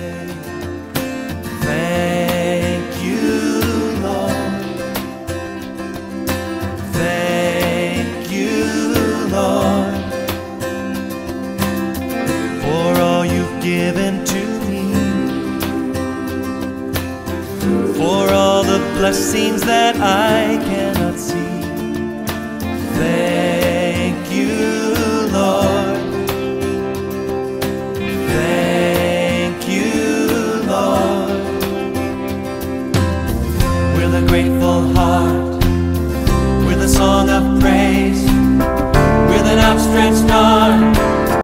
say, thank you, Lord. Thank you, Lord, for all you've given to me, for all the blessings that I can